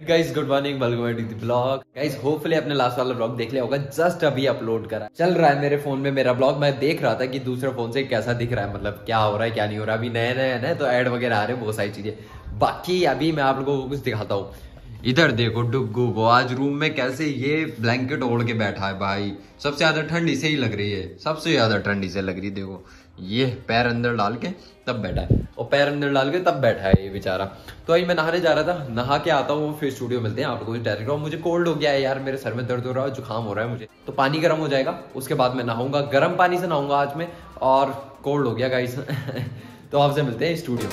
Guys good morning, welcome to the blog. Guys hopefully अपने last वाला blog देख लिया होगा, जस्ट अभी अपलोड करा। चल रहा है मेरे फोन में मेरा ब्लॉग। मैं देख रहा था कि दूसरे फोन से कैसा दिख रहा है, मतलब क्या हो रहा है क्या नहीं हो रहा। अभी नए नए है ना, तो ऐड वगैरह आ रहे हैं, बहुत सारी चीजें। बाकी अभी मैं आप लोगों को कुछ दिखाता हूँ। इधर देखो डुग्गू को आज रूम में कैसे ये ब्लैंकेट ओढ़ के बैठा है भाई। सबसे ज्यादा ठंड इसे ही लग रही है, सबसे ज्यादा ठंड इसे लग रही है। देखो ये पैर अंदर डाल के तब बैठा है, और पैर अंदर डाल के तब बैठा है ये बेचारा। तो अभी मैं नहाने जा रहा था, नहा के आता हूँ, फिर स्टूडियो मिलते हैं आप लोगों को डायरेक्ट। और मुझे कोल्ड हो गया है यार, मेरे सर में दर्द हो रहा है, जुकाम हो रहा है मुझे। तो पानी गर्म हो जाएगा, उसके बाद मैं नहाऊंगा। गर्म पानी से नहाऊंगा आज मैं, और कोल्ड हो गया गाइस। तो आपसे मिलते हैं studio.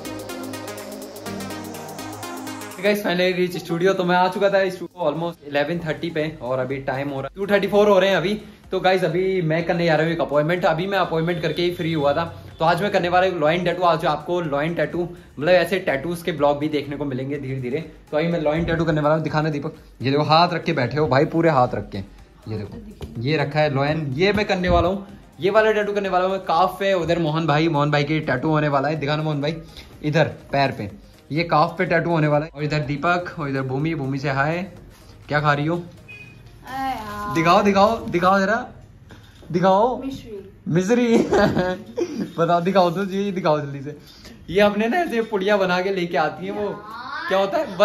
Guys finally reach studio. तो मैं आ चुका था स्टूडियो ऑलमोस्ट 11:30 पे, और अभी टाइम हो रहा है 2:34 हो रहे हैं अभी। तो गाइस अभी मैं करने जा रहा हूँ एक अपॉइंटमेंट। अभी मैं अपॉइंटमेंट करके ही फ्री हुआ था। तो आज मैं करने वाला हूँ लॉइन टैटू। आज आपको लॉइन टैटू मतलब ऐसे टैटूज के ब्लॉग भी देखने को मिलेंगे धीरे धीरे। तो अभी मैं लॉइन टैटू करने वाला हूँ। दिखाना दीपक, ये देखो हाथ रख के बैठे हो भाई, पूरे हाथ रख के। ये देखो ये रखा है लॉइन, ये मैं करने वाला हूँ। ये वाला टैटू करने वाला हूँ काफ पे। उधर मोहन भाई के टैटू होने वाला है। दिखाना मोहन भाई, इधर पैर पे ये काफ पे टैटू होने वाला है। और इधर दीपक, और इधर भूमि से हाय। क्या खा रही हो? दिखाओ दिखाओ दिखाओ जरा, दिखाओ मिश्री। बताओ, दिखाओ तो जी, दिखाओ जल्दी से। ये अपने ना ऐसे पुड़िया बना के लेके आती है। वो क्या होता है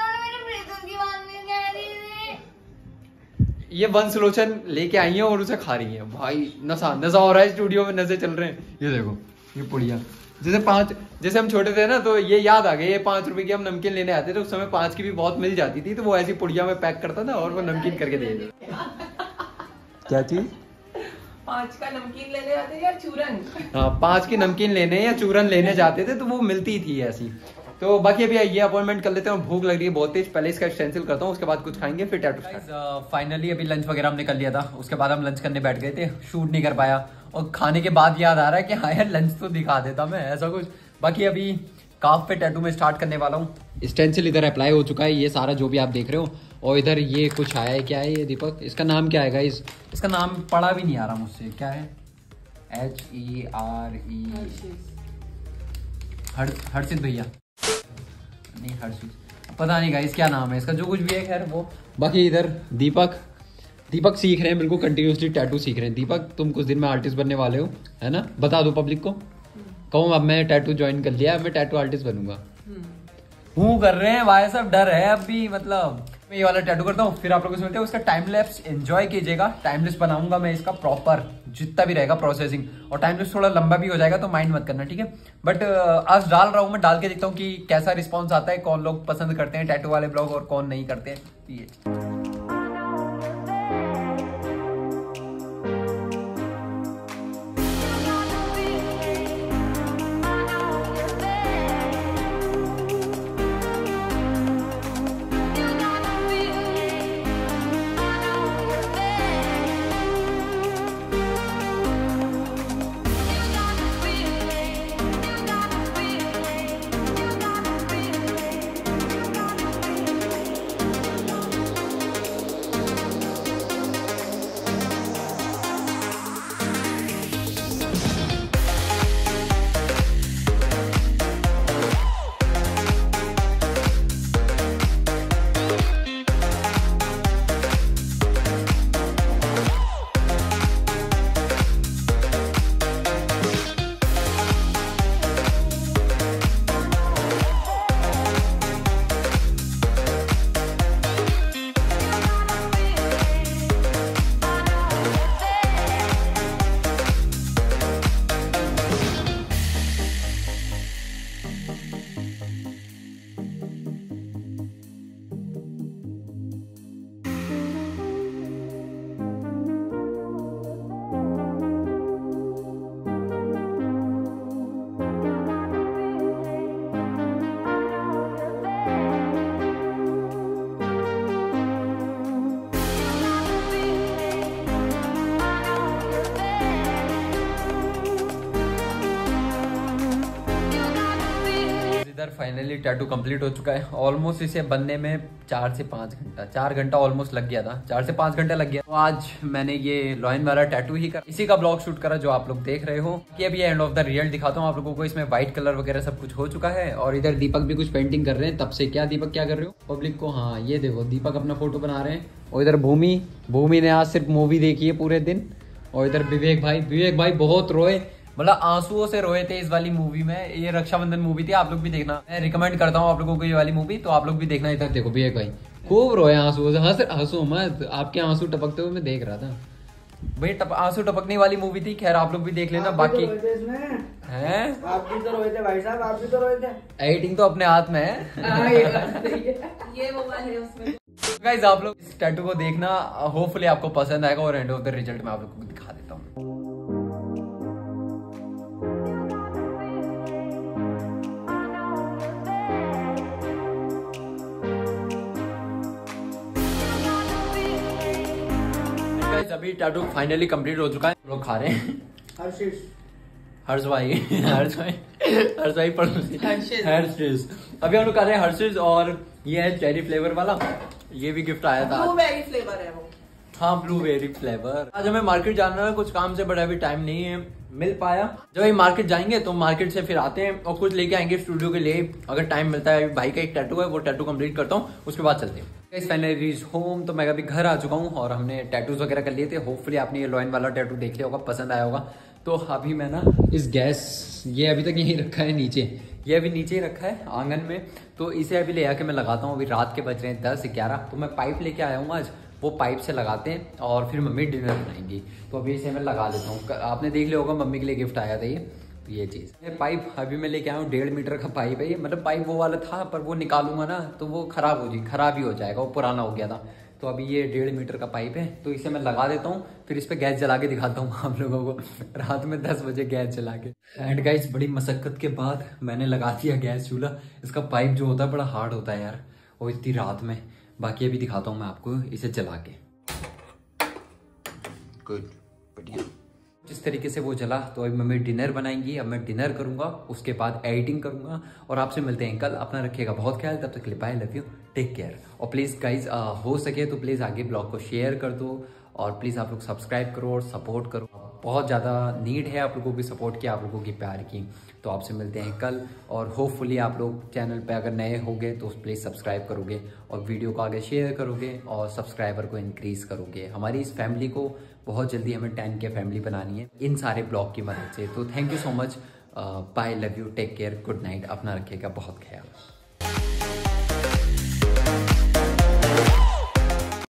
ये वंशलोचन लेके आई है और उसे खा रही है भाई। नशा नशा हो रहा है स्टूडियो में, नशे चल रहे हैं। ये देखो ये पुड़िया, जैसे हम छोटे थे ना, तो ये याद आ गए। ये 5 रुपए की हम नमकीन लेने आते थे, उस समय 5 की भी बहुत मिल जाती थी। तो वो ऐसी पुड़िया में पैक करता था और वो नमकीन करके दे देता। क्या चीज? 5 का नमकीन लेने जाते या चूरन? हाँ, 5 की नमकीन लेने या चूरन लेने जाते थे, तो वो मिलती थी ऐसी। तो बाकी अभी ये अपॉइंटमेंट कर लेते हैं। भूख लग रही है बहुत तेज, पहले इसका एक्सटेंसिल करता हूँ, उसके बाद कुछ खाएंगे फिर टैटू। फाइनली अभी लंच वगैरह हमने कर लिया था, उसके बाद हम लंच करने बैठ गए थे। शूट नहीं कर पाया, और खाने के बाद याद आ रहा है कि हाँ यार लंच तो दिखा देता मैं, ऐसा कुछ। बाकी अभी काफ पे टैटू में स्टार्ट करने वाला हूँ। स्टेंसिल इधर अप्लाई हो चुका है, ये सारा जो भी आप देख रहे हो। और इधर ये कुछ आया है, क्या है ये दीपक? इसका नाम क्या है गाइस? इसका नाम पढ़ा भी नहीं आ रहा मुझसे, क्या है? HERE हर्षित भैया, नहीं हर्षित, पता नहीं गाइस क्या नाम है इसका, जो कुछ भी है खैर वो। बाकी इधर दीपक सीख रहे हैं, बिल्कुल कंटिन्यूसली टैटू सीख रहे हैं। दीपक तुम कुछ दिन में आर्टिस्ट बनने वाले हो, है ना? बता दो पब्लिक को। कहूँ अब मैं टैटू ज्वाइन कर लिया, अब मैं टैटू आर्टिस्ट बनूंगा। हूँ कर रहे हैं भाई, सब डर है अभी। मतलब मैं ये वाला टैटू करता हूँ, फिर आप लोगों से मिलते हैं। उसका टाइम लैप्स एंजॉय कीजिएगा। टाइम लैप्स बनाऊंगा मैं इसका प्रॉपर, जितना भी रहेगा प्रोसेसिंग। और टाइम लैप्स थोड़ा लंबा भी हो जाएगा, तो माइंड मत करना, ठीक है? बट आज डाल रहा हूँ मैं, डाल के देखता हूँ कि कैसा रिस्पॉन्स आता है, कौन लोग पसंद करते हैं टैटू वाले ब्लॉग और कौन नहीं करते हैं। फाइनली टैटू कंप्लीट हो चुका है। ऑलमोस्ट इसे बनने में 4 से 5 घंटा, 4 घंटा ऑलमोस्ट लग गया था, 4 से 5 घंटा लग गया। तो आज मैंने ये लॉइन वाला टैटू ही कर इसी का ब्लॉग शूट करा जो आप लोग देख रहे हो। कि अभी एंड ऑफ द रिजल्ट दिखाता हूँ आप लोगों को। इसमें व्हाइट कलर वगैरह सब कुछ हो चुका है। और इधर दीपक भी कुछ पेंटिंग कर रहे हैं तब से। क्या दीपक क्या कर रहे हो पब्लिक को? हाँ ये देखो दीपक अपना फोटो बना रहे हैं। और इधर भूमि ने आज सिर्फ मूवी देखी है पूरे दिन। और इधर विवेक भाई बहुत रोए, मतलब आंसुओं से रोए थे इस वाली मूवी में। ये रक्षाबंधन मूवी थी, आप लोग भी देखना। मैं रिकमेंड करता हूँ आप लोगों को ये वाली मूवी, तो आप लोग भी देखना। इधर देखो विवेक भाई खूब रोए आंसुओं से। हंसो मत, आपके आंसू टपकते हुए मैं देख रहा था भाई। आंसू टपकने वाली मूवी थी। खैर आप लोग भी देख लेना। बाकी हैं आप भी तो रोए थे भाई साहब, आप भी तो रोए थे। एडिटिंग तो अपने हाथ में है। ये वो वाला है उसमें। गाइस आप लोग इस टैटू को देखना, होपफुली आपको पसंद आएगा। और एंड ऑफ द रिजल्ट में आप लोगों को दिखा देता हूँ। गाइस अभी टैटू फाइनली कंप्लीट हो चुका है। लोग खा रहे हैं हर्ष भाई हर्षिस। अभी हम लोग खा रहे हैं हर्षिस। और ये है चेरी फ्लेवर वाला। ये भी गिफ्ट आया था। ब्लूबेरी फ्लेवर है वो। हाँ ब्लूबेरी फ्लेवर। आज हमें मार्केट जाना है कुछ काम से, बट अभी टाइम नहीं है मिल पाया। जब हम मार्केट जाएंगे तो मार्केट से फिर आते हैं और कुछ लेके आएंगे स्टूडियो के लिए, अगर टाइम मिलता है। भाई का एक टैटू है, वो टैटू कंप्लीट करता हूँ, उसके बाद चलते हैं। Finally reach home. तो मैं अभी घर आ चुका हूँ और हमने टैटूज वगैरह कर लिए थे। होपफुली आपने ये लॉइन वाला टैटू देख लिया होगा, पसंद आया होगा। तो अभी मैं ना इस गैस, ये अभी तक यहीं रखा है नीचे, ये अभी नीचे ही रखा है आंगन में। तो इसे अभी ले आके मैं लगाता हूँ। अभी रात के बज रहे हैं 10-11। तो मैं पाइप लेके आया हूँ आज, वो पाइप से लगाते हैं और फिर मम्मी डिनर बनाएंगी। तो अभी इसे मैं लगा लेता हूँ। आपने देख लिया होगा मम्मी के लिए गिफ्ट आया था ये चीज़। ये पाइप अभी मैं लेके आया हूँ, 1.5 मीटर का पाइप है ये। मतलब पाइप वो वाला था, पर वो निकालूंगा ना तो वो खराब ही हो जाएगा, वो पुराना हो गया था। तो अभी ये 1.5 मीटर का पाइप है, तो इसे मैं लगा देता हूँ। फिर इस पे गैस जला के दिखाता हूँ आप लोगों को, रात में 10 बजे गैस जला के। एंड गाइस बड़ी मशक्कत के बाद मैंने लगा दिया गैस चूल्हा। इसका पाइप जो होता है बड़ा हार्ड होता है यार, और इतनी रात में। बाकी अभी दिखाता हूँ मैं आपको इसे जला के। गुड, बढ़िया। जिस तरीके से वो जला, तो अभी मम्मी डिनर बनाएंगी। अब मैं डिनर करूंगा, उसके बाद एडिटिंग करूंगा और आपसे मिलते हैं कल। अपना रखिएगा बहुत ख्याल, तब तक के लिए bye, love you, take care. और प्लीज़ गाइज हो सके तो प्लीज़ आगे ब्लॉग को शेयर कर दो और प्लीज़ आप लोग सब्सक्राइब करो और सपोर्ट करो। बहुत ज़्यादा नीड है आप लोगों की सपोर्ट की, आप लोगों की प्यार की। तो आपसे मिलते हैं कल। और होपफुली आप लोग चैनल पे अगर नए होंगे तो प्लीज़ सब्सक्राइब करोगे और वीडियो को आगे शेयर करोगे और सब्सक्राइबर को इंक्रीज़ करोगे। हमारी इस फैमिली को बहुत जल्दी हमें 10K फैमिली बनानी है इन सारे ब्लॉग की मदद से। तो thank you so much, bye, love you, take care, good night. अपना रखिएगा बहुत ख्याल।